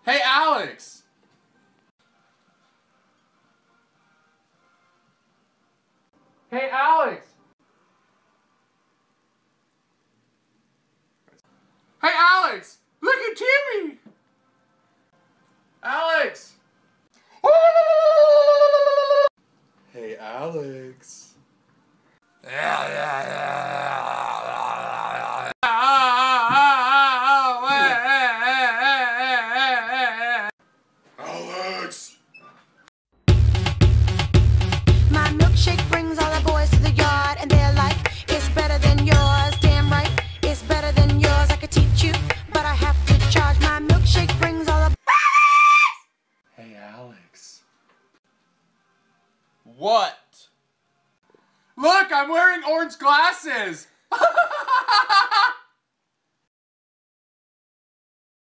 Hey, Alex! Hey, Alex! Hey, Alex! Look at Timmy! Alex! Hey, Alex. Alex! My milkshake brings all the boys to the yard, and they're like, it's better than yours. Damn right, it's better than yours. I could teach you, but I have to charge. My milkshake brings all the... Hey, Alex. What? Look, I'm wearing orange glasses!